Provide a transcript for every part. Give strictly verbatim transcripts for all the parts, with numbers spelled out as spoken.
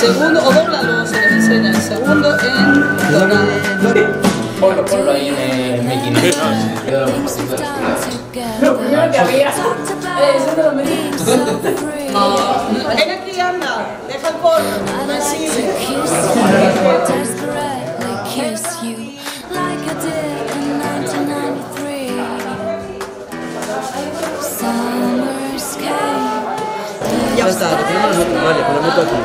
segundo, o doblalo, se les enseña. El segundo en doblado. Ponlo, ponlo ahí en el making. Lo primero que había. Eso te lo metí. Ven aquí, anda. Deja el polvo. Me sigue. Ya está, lo tenemos nosotros, vale, con la moto aquí.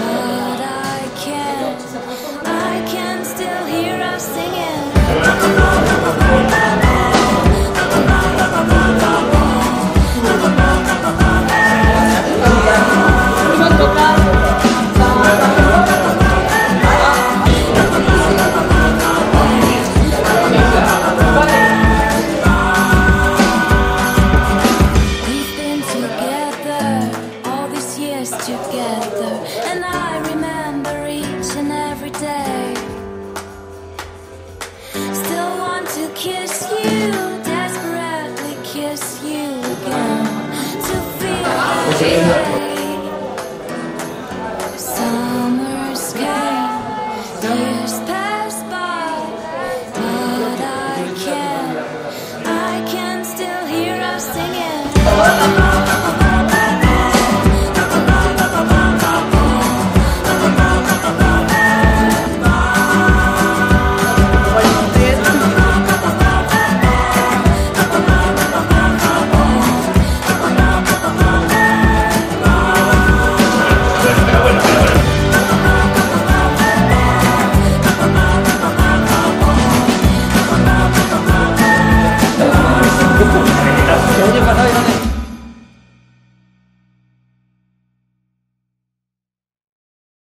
Together, and I remember each and every day. Still want to kiss you, desperately kiss you again, to feel the